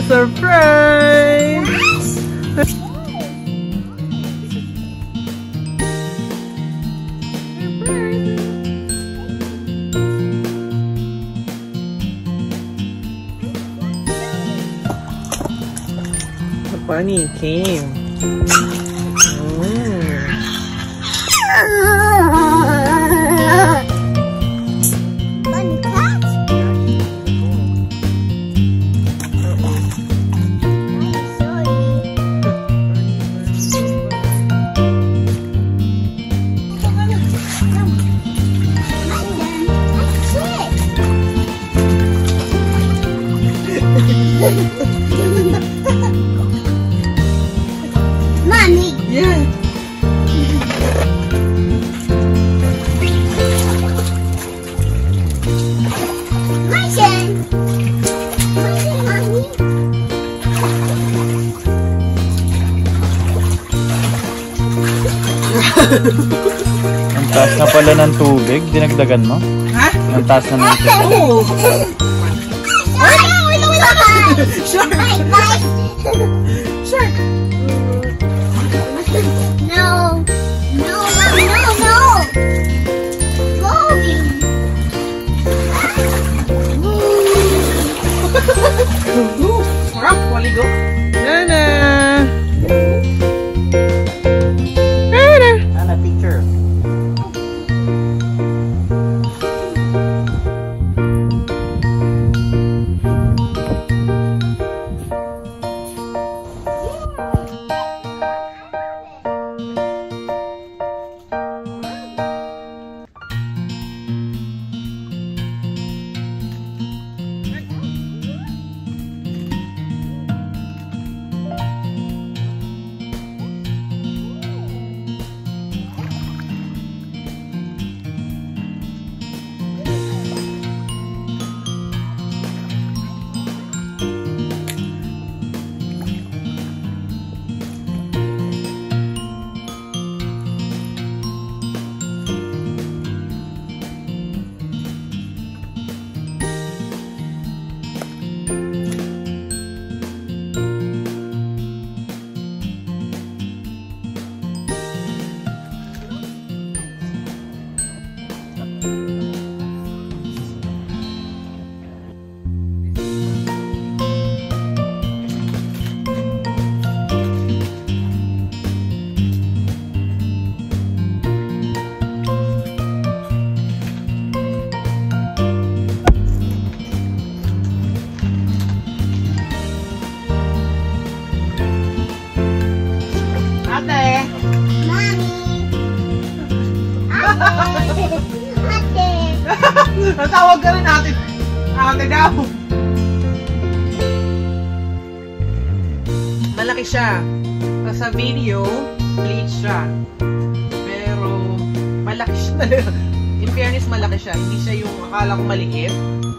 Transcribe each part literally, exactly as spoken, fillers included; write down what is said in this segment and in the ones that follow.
surprise! The bunny came. Mm. Bunny cat? Mommy. Yeah. My turn. My turn, Mommy. Ang taas na pala ng tubig, dinagdagan mo? Ha? Ang taas na ng tubig. Oh! Wait, wait, wait, wait. Sure! Bye, bye. Sure! No. No, Mommy, no, no. Going. Ooh! Sarap! Waligo! Nana! Nana! Ana, picture. Ate! Mommy. Ate. Ate. Natawag ka rin ate. Ate daw. Malaki siya. Sa video, bleach siya. Pero, malaki siya talaga. In fairness, malaki siya. Hindi siya yung akala ko maliit.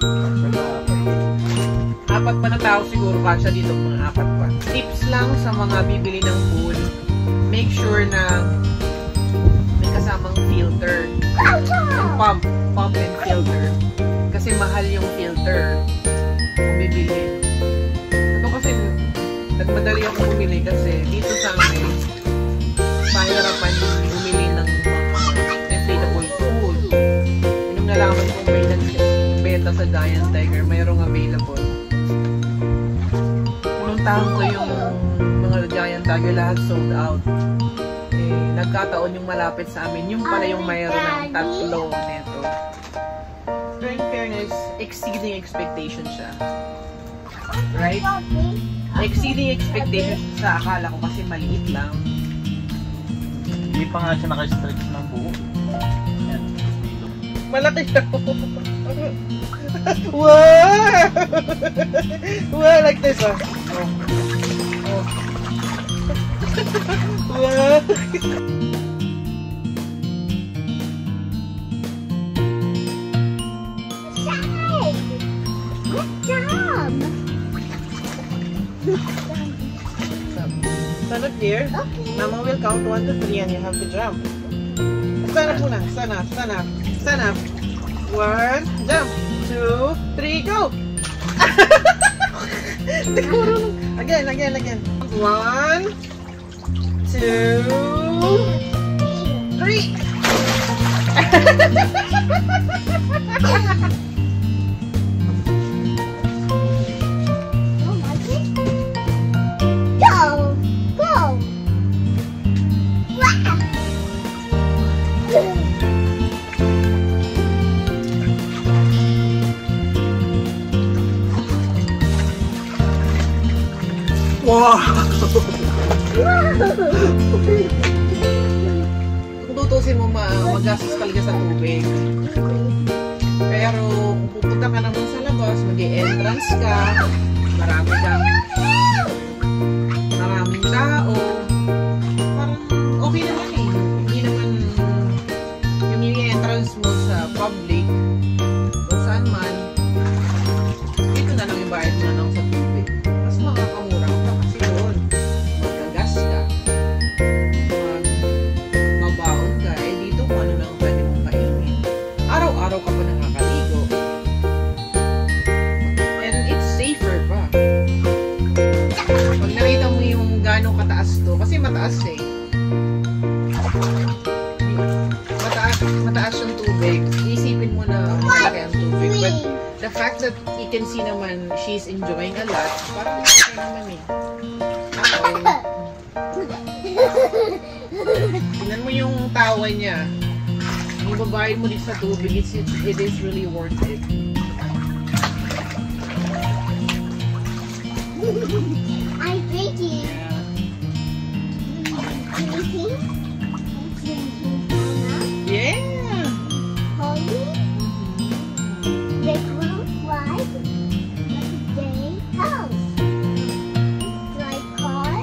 Apat pa na tao siguro kasya dito, mga apat pa. Tips lang sa mga bibili ng pool. Make sure na may kasamang filter. Yung pump. Pump and filter. Kasi mahal yung filter kung bibili. Ito kasi nagmadali ako bumili kasi dito sa amin pahirapan bumili ng inflatable pool. Yung nalaman kong may nagbenta sa Giant Tiger, mayroong available. Pununtahan ko yung mga Giant Tiger, lahat sold out. Eh, nagkataon yung malapit sa amin, yung pala yung mayroon ng tatlo neto. Pero in fairness, exceeding expectation siya. Right? Exceeding expectation sa akala ko kasi maliit lang. Hindi pa nga siya naka-stretch ng buo. Yan. Dito. Malaki siya. Wow! Wow, like this one. Oh. Oh. Wow! Good job. Stand up here. Okay. Mama will count one to three and you have to jump. Stand up muna. Stand up. Stand up. Stand up. One, jump. Two, three, go. Hindi ko marunong. Again, again, again. One, two, three. Oh my goodness. Go! Go! Wow! Wow! Kung tutusin mo, ma magastos talaga sa tubig. Pero kung pupunta ka naman sa labas, mag-e-entrance ka, marami kang maraming tao, parang okay naman eh. Hindi naman yung i-entrance mo sa public o saan man, dito na lang yung bayad mo na lang sa tubig. Mas makakamura ka kasi doon. Magagas ka. Mag mabaon ka. Eh dito kung ano lang pwede mong kainin. Araw-araw ka pa nakakaligo. And it's safer pa. Pag nakita mo yung gano'ng kataas to, kasi mataas eh. Mataas, mataas yung tubig. Isipin mo na malaki ang tubig. But the fact that you can see naman she's enjoying a lot, parang okay naman eh. Okay. Tingnan mo yung tawa niya. Yung babae mo dito sa tubig, it's, it, it is really worth it. I'm drinking. Yeah. Drinking? Drinking Hannah? Yeah! Holly? They will fly day house. Fly car?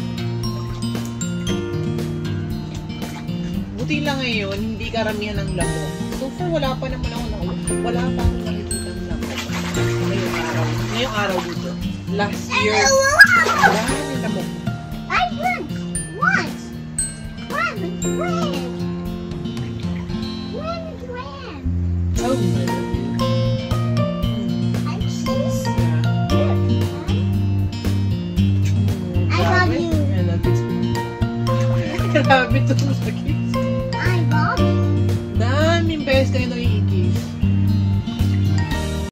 Buti lang ngayon, hindi karamihan ng lamok. So far, wala pa naman ako na, wala pa akong nakikita ng lamok. Ngayong araw. Ngayong araw dito. Last year, wala yung lamok. I went once. One ran. When it ran. Oh, my God. I'm she's Yeah. good. Mm, I love grabe. you. I love you too. Grabe ito. Sakit.